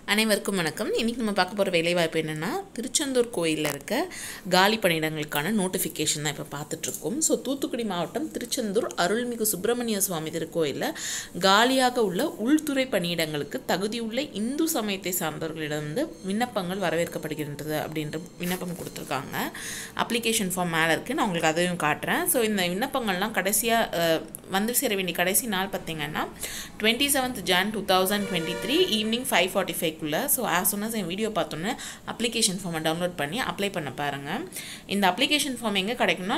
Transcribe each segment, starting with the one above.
அனைவருக்கும் வணக்கம். இன்றைக்கி நம்ம பார்க்க போகிற வேலைவாய்ப்பு என்னென்னா, திருச்செந்தூர் கோயிலில் இருக்க காலி பணியிடங்களுக்கான நோட்டிஃபிகேஷன் தான் இப்போ பார்த்துட்ருக்கோம். ஸோ தூத்துக்குடி மாவட்டம் திருச்செந்தூர் அருள்மிகு சுப்பிரமணிய சுவாமி திருக்கோயிலில் காலியாக உள்ள உள்துறை பணியிடங்களுக்கு தகுதியுள்ள இந்து சமயத்தை சார்ந்தவர்களிடம் விண்ணப்பங்கள் வரவேற்கப்படுகின்றது அப்படின்ற விண்ணப்பம் கொடுத்துருக்காங்க. அப்ளிகேஷன் ஃபார்ம் மேலே இருக்குது, நான் உங்களுக்கு அதையும் காட்டுறேன். ஸோ இந்த விண்ணப்பங்கள்லாம் கடைசியாக வந்து சேர வேண்டிய கடைசி நாள் பார்த்திங்கன்னா 27th Jan 2023 evening 5:45. So as soon as என் வீடியோ பார்த்தோன்னே அப்ளிகேஷன் ஃபார்மை டவுன்லோட் பண்ணி அப்ளை பண்ண பாருங்கள். இந்த அப்ளிகேஷன் ஃபார்ம் எங்கே கிடைக்கும்னா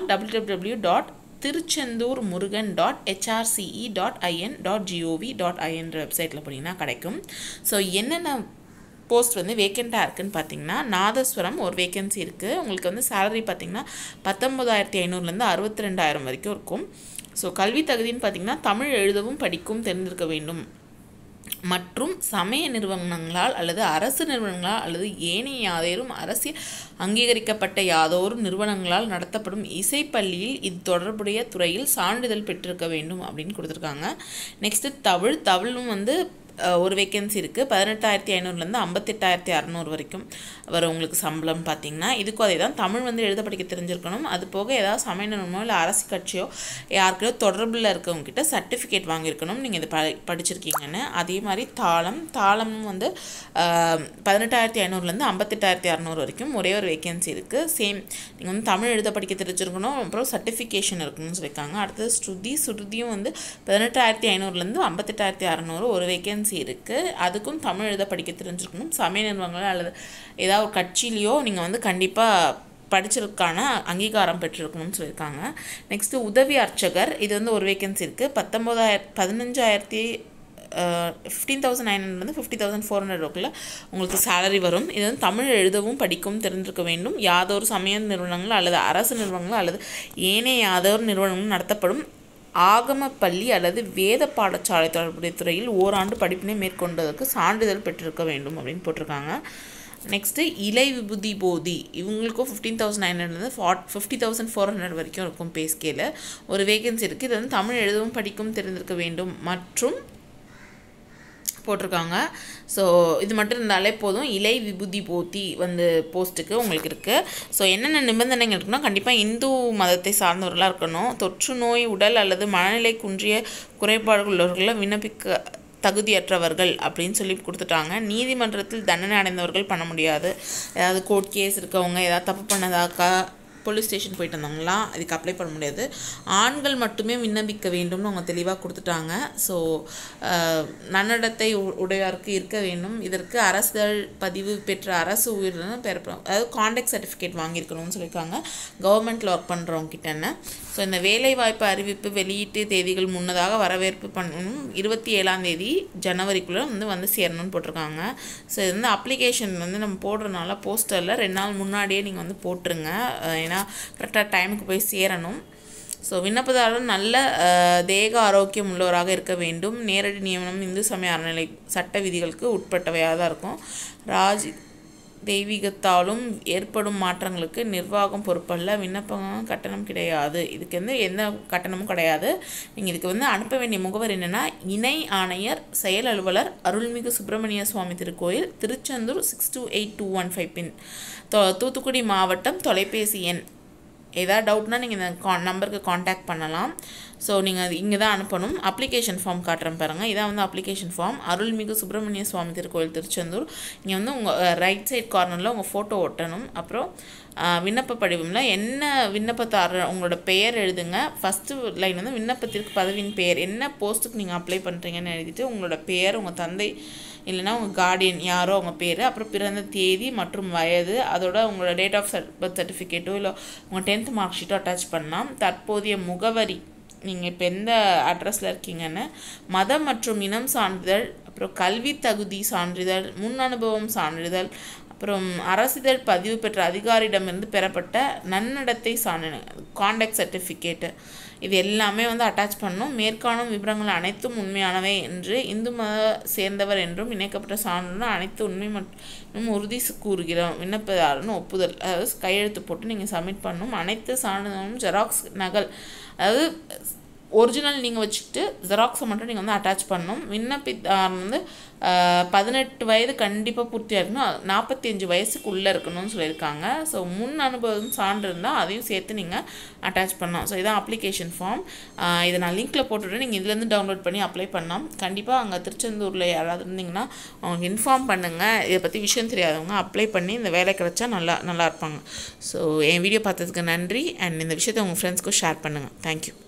www.tiruchendurmurugan.hrce.in.gov.in வெப்சைட்டில் போனீங்கன்னா கிடைக்கும். ஸோ என்னென்ன போஸ்ட் வந்து வேக்கண்ட்டாக இருக்குதுன்னு பார்த்தீங்கன்னா, நாதஸ்வரம் ஒரு வேக்கன்சி இருக்குது. உங்களுக்கு வந்து சேலரி பார்த்திங்கன்னா 19,500லேருந்து 62,000 வரைக்கும் இருக்கும். ஸோ கல்வி தகுதின்னு பார்த்திங்கன்னா தமிழ் எழுதவும் படிக்கவும் தெரிந்திருக்க வேண்டும் மற்றும் சமய நிறுவனங்களால் அல்லது அரசு நிறுவனங்களால் அல்லது ஏனைய யாதேனும் அரசியல் அங்கீகரிக்கப்பட்ட யாதோரும் நிறுவனங்களால் நடத்தப்படும் இசைப்பள்ளியில் இது தொடர்புடைய துறையில் சான்றிதழ் பெற்றிருக்க வேண்டும் அப்படின்னு கொடுத்துருக்காங்க. நெக்ஸ்ட்டு தமிழும் வந்து ஒரு வேக்கன்சி இருக்குது. 18,500லேருந்து 58,600 வரைக்கும் வரும் உங்களுக்கு சம்பளம் பார்த்திங்கன்னா. இதுக்கும் அதே தான், தமிழ் வந்து எழுத படிக்க தெரிஞ்சிருக்கணும். அது போக ஏதாவது சமய நிறுவனமோ இல்லை அரசு கட்சியோ யாருக்கையோ தொடர்பில் இருக்கவங்ககிட்ட சர்டிஃபிகேட் வாங்கியிருக்கணும் நீங்கள் இதை படிச்சிருக்கீங்கன்னு. அதே மாதிரி தாளமும் வந்து 18,500லேருந்து 58,600 வரைக்கும் ஒரே ஒரு வேக்கன்சி இருக்குது. சேம் நீங்கள் வந்து தமிழ் எழுத படிக்க தெரிஞ்சிருக்கணும், அப்புறம் சர்டிஃபிகேஷன் இருக்கணும்னு சொல்லியிருக்காங்க. அடுத்தது சுருதியும் வந்து 18,500லேருந்து 58,600 ஒரு வேக்கன்சி இருக்குது. அதுக்கும் தமிழ் எழுத படிக்க தெரிஞ்சிருக்கணும். சமய நிறுவனங்களோ அல்லது ஏதாவது ஒரு கட்சியிலையோ நீங்கள் வந்து கண்டிப்பாக படிச்சிருக்கான அங்கீகாரம் பெற்றிருக்கணும்னு சொல்லியிருக்காங்க. நெக்ஸ்ட்டு உதவி அர்ச்சகர், இது வந்து ஒரு வேக்கன்சி இருக்குது. 15,900லேருந்து 50,400 உங்களுக்கு சேலரி வரும். இது வந்து தமிழ் எழுதவும் படிக்கவும் தெரிந்திருக்க வேண்டும். யாதொரு சமய நிறுவனங்கள் அல்லது அரசு நிறுவனங்கள் அல்லது ஏனைய யாதொரு நிறுவனங்கள் நடத்தப்படும் ஆகம பள்ளி அல்லது வேத பாடசாலை தொடர்புடைய துறையில் ஓராண்டு படிப்பினை மேற்கொண்டதற்கு சான்றிதழ் பெற்றிருக்க வேண்டும் அப்படின்னு போட்டிருக்காங்க. நெக்ஸ்ட்டு இலை விபூதி போதி, இவங்களுக்கும் 15,900லேருந்து 50,400 வரைக்கும் இருக்கும் பே ஸ்கேல. ஒரு வேகன்சி இருக்குது. இது வந்து தமிழ் எழுதவும் படிக்கவும் தெரிந்திருக்க வேண்டும் மற்றும் போட்டிருக்காங்க. ஸோ இது மட்டும் இருந்தாலே போதும். இலை விபூதி போதி வந்து போஸ்ட்டுக்கு உங்களுக்கு இருக்குது. ஸோ என்னென்ன நிபந்தனைகள் இருக்குன்னா, கண்டிப்பாக இந்து மதத்தை சார்ந்தவர்களாக இருக்கணும். தொற்று நோய், உடல் அல்லது மனநிலை குன்றிய குறைபாடுகள் உள்ளவர்களை விண்ணப்பிக்க தகுதியற்றவர்கள் அப்படின்னு சொல்லி கொடுத்துட்டாங்க. நீதிமன்றத்தில் தண்டனை அடைந்தவர்கள் பண்ண முடியாது. ஏதாவது கோர்ட் கேஸ் இருக்கவங்க, ஏதாவது தப்பு பண்ணதாக்கா போலீஸ் ஸ்டேஷன் போயிட்டு வந்தாங்களாம், அதுக்கு அப்ளை பண்ண முடியாது. ஆண்கள் மட்டுமே விண்ணப்பிக்க வேண்டும்னு அவங்க தெளிவாக கொடுத்துட்டாங்க. ஸோ நன்னடத்தை உடையாருக்கு இருக்க வேண்டும். இதற்கு அரசிதழ் பதிவு பெற்ற அரசு உயிரினம் அதாவது கான்டாக்ட் சர்டிஃபிகேட் வாங்கியிருக்கணும்னு சொல்லியிருக்காங்க கவர்மெண்ட்டில் ஒர்க் பண்ணுறவங்க கிட்டன்னு. ஸோ இந்த வேலைவாய்ப்பு அறிவிப்பு வெளியீட்டு தேதிகள் முன்னதாக வரவேற்பு பண்ணணும். 27 ஜனவரிக்குள்ளே வந்து சேரணும்னு போட்டிருக்காங்க. ஸோ இது வந்து அப்ளிகேஷன் வந்து நம்ம போடுறதுனால போஸ்டரில் 2 நாள் முன்னாடியே நீங்கள் வந்து போட்டுருங்க. ஏன்னா கரெக்டாக டைமுக்கு போய் சேரணும். ஸோ விண்ணப்பதாரர் நல்ல தேக ஆரோக்கியம் உள்ளவராக இருக்க வேண்டும். நேரடி நியமனம் இந்து சமய அறநிலை சட்ட விதிகளுக்கு உட்பட்டவையாக தான் இருக்கும். தெய்வீகத்தாலும் ஏற்படும் மாற்றங்களுக்கு நிர்வாகம் பொறுப்பல்ல. விண்ணப்பம் கட்டணம் கிடையாது. இதுக்கு வந்து எந்த கட்டணமும் கிடையாது. நீங்கள் இதுக்கு வந்து அனுப்ப வேண்டிய முகவர் என்னென்னா, இணை ஆணையர் செயல் அலுவலர் அருள்மிகு சுப்பிரமணிய சுவாமி திருக்கோயில், திருச்செந்தூர் 628215 பின், தூத்துக்குடி மாவட்டம். தொலைபேசி எண் ஏதாவது டவுட்னா நீங்கள் இந்த நம்பருக்கு காண்டாக்ட் பண்ணலாம். ஸோ நீங்கள் அது இங்கே தான் அனுப்பணும். அப்ளிகேஷன் ஃபார்ம் காட்டுறேன் பாருங்கள். இதான் வந்து அப்ளிகேஷன் ஃபார்ம். அருள்மிகு சுப்பிரமணிய சுவாமி திருக்கோயில் திருச்செந்தூர். இங்கே வந்து உங்கள் ரைட் சைட் கார்னரில் உங்கள் ஃபோட்டோ ஒட்டணும். அப்புறம் விண்ணப்ப படிவம்ல என்ன விண்ணப்பத்தாரர் உங்களோட பெயர் எழுதுங்க. ஃபஸ்ட்டு லைன் வந்து விண்ணப்பத்திற்கு பதவியின் பெயர், என்ன போஸ்ட்டுக்கு நீங்கள் அப்ளை பண்ணுறீங்கன்னு எழுதிட்டு உங்களோட பெயர், உங்கள் தந்தை இல்லைனா உங்கள் கார்டியன் யாரோ அவங்க பேர், அப்புறம் பிறந்த தேதி மற்றும் வயது, அதோட உங்களோட டேட் ஆஃப் பர்த் சர்டிஃபிகேட்டோ இல்லை உங்கள் 10th மார்க் ஷீட்டோ அட்டாச் பண்ணலாம். தற்போதைய முகவரி, நீங்கள் இப்போ எந்த அட்ரஸில் இருக்கீங்கன்னு, மதம் மற்றும் இனம் சான்றிதழ், அப்புறம் கல்வி தகுதி சான்றிதழ், முன் அனுபவம் சான்றிதழ், அப்புறம் அரசிதழ் பதிவு பெற்ற அதிகாரியிடமிருந்து பெறப்பட்ட நன்னடத்தை சான்றிதழ் கான்டாக்ட் சர்டிஃபிகேட்டு, இது எல்லாமே வந்து அட்டாச் பண்ணணும். மேற்காணும் விவரங்கள் அனைத்தும் உண்மையானவை என்று இந்து மத சேர்ந்தவர் என்றும் இணைக்கப்பட்ட சான்றுடன் அனைத்து உண்மை மற்றும் உறுதி கூறுகிறோம். விண்ணப்பதாரன்னு ஒப்புதல், அதாவது கையெழுத்து போட்டு நீங்கள் சப்மிட் பண்ணணும். அனைத்து சான்றிதழும் ஜெராக்ஸ் நகல், அதாவது ஒரிஜினல் நீங்கள் வச்சுக்கிட்டு ஜெராக்ஸை மட்டும் நீங்கள் வந்து அட்டாச் பண்ணணும். விண்ணப்பித்தார் வந்து 18 வயது கண்டிப்பாக பூர்த்தியாக இருக்கணும், 45 வயசுக்குள்ளே இருக்கணும்னு சொல்லியிருக்காங்க. ஸோ முன் அனுபவம் சான்று இருந்தால் அதையும் சேர்த்து நீங்கள் அட்டாச் பண்ணலாம். ஸோ இதான் அப்ளிகேஷன் ஃபார்ம். இதை நான் லிங்க்கில் போட்டுவிட்டு நீங்கள் இதுலேருந்து டவுன்லோட் பண்ணி அப்ளை பண்ணலாம். கண்டிப்பாக அங்கே திருச்செந்தூரில் யாராவது இருந்தீங்கன்னா அவங்களுக்கு இன்ஃபார்ம் பண்ணுங்கள். இதை பற்றி விஷயம் தெரியாதவங்க அப்ளை பண்ணி இந்த வேலை கிடச்சா நல்லா இருப்பாங்க. ஸோ என் வீடியோ பார்த்ததுக்கு நன்றி. அண்ட் இந்த விஷயத்தை உங்கள் ஃப்ரெண்ட்ஸ்க்கும் ஷேர் பண்ணுங்கள். தேங்க்யூ.